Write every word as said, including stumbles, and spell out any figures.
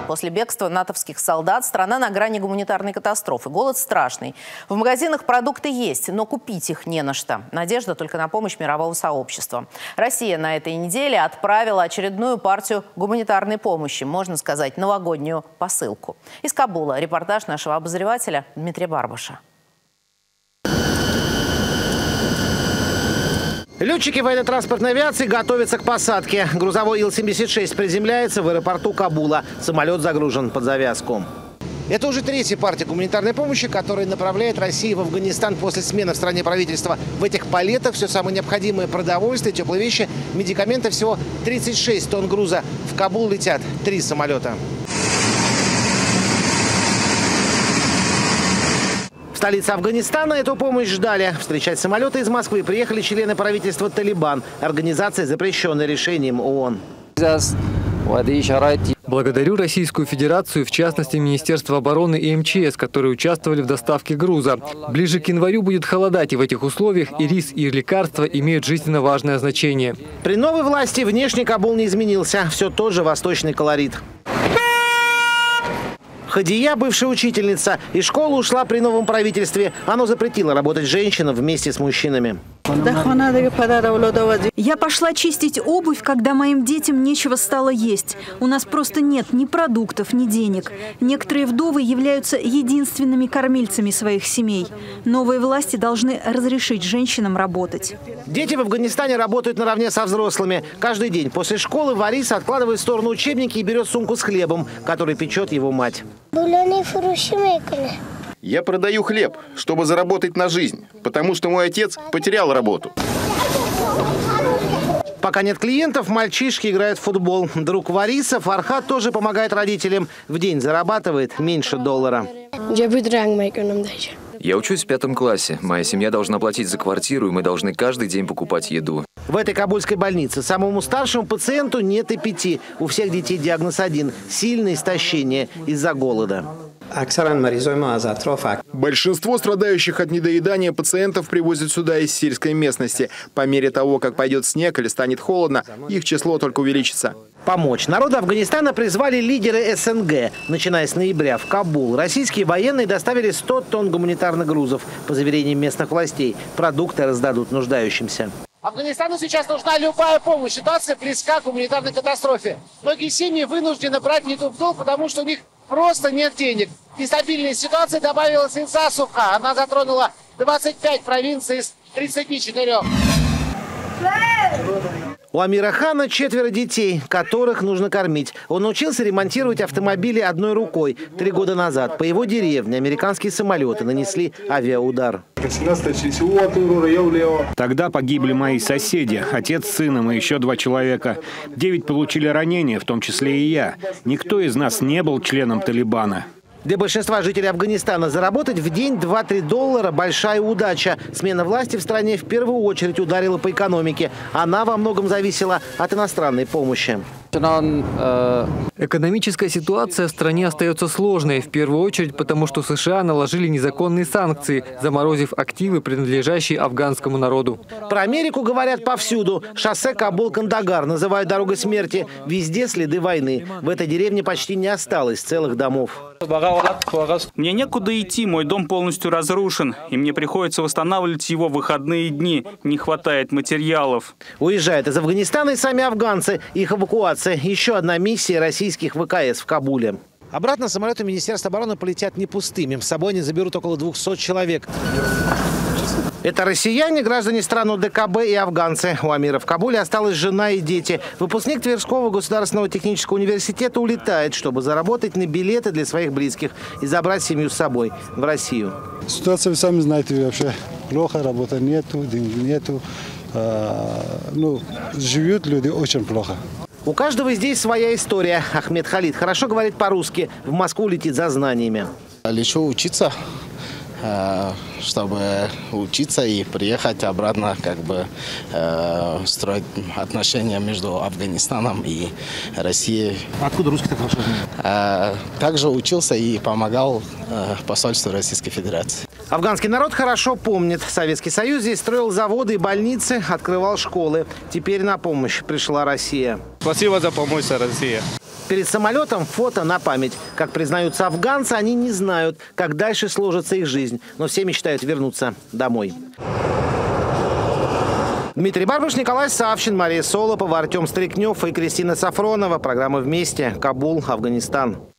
После бегства натовских солдат страна на грани гуманитарной катастрофы. Голод страшный. В магазинах продукты есть, но купить их не на что. Надежда только на помощь мирового сообщества. Россия на этой неделе отправила очередную партию гуманитарной помощи, можно сказать, новогоднюю посылку. Из Кабула репортаж нашего обозревателя Дмитрия Барбаша. Летчики военно-транспортной авиации готовятся к посадке. Грузовой Ил семьдесят шесть приземляется в аэропорту Кабула. Самолет загружен под завязку. Это уже третья партия гуманитарной помощи, которая направляет Россия в Афганистан после смены в стране правительства. В этих палетах все самое необходимое: продовольствие, теплые вещи, медикаменты. Всего тридцать шесть тонн груза. В Кабул летят три самолета. В столице Афганистана эту помощь ждали. Встречать самолеты из Москвы приехали члены правительства «Талибан», организация, запрещенная решением ООН. Благодарю Российскую Федерацию, в частности Министерство обороны и эм че эс, которые участвовали в доставке груза. Ближе к январю будет холодать, и в этих условиях и рис, и лекарства имеют жизненно важное значение. При новой власти внешний Кабул не изменился. Все тот же восточный колорит. Хадия – бывшая учительница. Из школы ушла при новом правительстве. Оно запретило работать женщинам вместе с мужчинами. Я пошла чистить обувь, когда моим детям нечего стало есть. У нас просто нет ни продуктов, ни денег. Некоторые вдовы являются единственными кормильцами своих семей. Новые власти должны разрешить женщинам работать. Дети в Афганистане работают наравне со взрослыми. Каждый день после школы Варис откладывает в сторону учебники и берет сумку с хлебом, который печет его мать. Я продаю хлеб, чтобы заработать на жизнь, потому что мой отец потерял работу. Пока нет клиентов, мальчишки играют в футбол. Друг Вариса, Фархат, тоже помогает родителям. В день зарабатывает меньше доллара. Я учусь в пятом классе. Моя семья должна платить за квартиру, и мы должны каждый день покупать еду. В этой кабульской больнице самому старшему пациенту нет и пяти. У всех детей диагноз один – сильное истощение из-за голода. Большинство страдающих от недоедания пациентов привозят сюда из сельской местности. По мере того, как пойдет снег или станет холодно, их число только увеличится. Помочь народу Афганистана призвали лидеры эс эн гэ. Начиная с ноября в Кабул российские военные доставили сто тонн гуманитарных грузов. По заверениям местных властей, продукты раздадут нуждающимся. Афганистану сейчас нужна любая помощь. Ситуация близка к гуманитарной катастрофе. Многие семьи вынуждены брать еду в долг, потому что у них просто нет денег. Нестабильная ситуация добавилась и засуха. Она затронула двадцать пять провинций из тридцати четырёх. У Амира Хана четверо детей, которых нужно кормить. Он научился ремонтировать автомобили одной рукой. Три года назад по его деревне американские самолеты нанесли авиаудар. Тогда погибли мои соседи, отец с сыном и еще два человека. Девять получили ранения, в том числе и я. Никто из нас не был членом Талибана. Для большинства жителей Афганистана заработать в день два-три доллара – большая удача. Смена власти в стране в первую очередь ударила по экономике. Она во многом зависела от иностранной помощи. Экономическая ситуация в стране остается сложной, в первую очередь потому, что США наложили незаконные санкции, заморозив активы, принадлежащие афганскому народу. Про Америку говорят повсюду. Шоссе Кабул-Кандагар называют дорогой смерти. Везде следы войны. В этой деревне почти не осталось целых домов. Мне некуда идти, мой дом полностью разрушен, и мне приходится восстанавливать его в выходные дни. Не хватает материалов. Уезжают из Афганистана и сами афганцы. Их эвакуация. Еще одна миссия российских вэ ка эс в Кабуле. Обратно самолеты Министерства обороны полетят не пустыми. С собой они заберут около двухсот человек. Это россияне, граждане стран о дэ ка бэ и афганцы. У Амира в Кабуле осталась жена и дети. Выпускник Тверского государственного технического университета улетает, чтобы заработать на билеты для своих близких и забрать семью с собой в Россию. Ситуация, вы сами знаете, вообще плохо, работы нету, денег нету. А, ну, живут люди очень плохо. У каждого здесь своя история. Ахмед Халид хорошо говорит по-русски. В Москву летит за знаниями. Лечу учиться. чтобы учиться и приехать обратно, как бы э, строить отношения между Афганистаном и Россией. Откуда русский так хорошо знает? Э, также учился и помогал э, посольству Российской Федерации. Афганский народ хорошо помнит. Советский Союз здесь строил заводы и больницы, открывал школы. Теперь на помощь пришла Россия. Спасибо за помощь, Россия. Перед самолетом фото на память. Как признаются афганцы, они не знают, как дальше сложится их жизнь. Но все мечтают вернуться домой. Дмитрий Барбаш, Николай Савчин, Мария Солопова, Артем Стрикнев и Кристина Сафронова. Программа «Вместе». Кабул, Афганистан.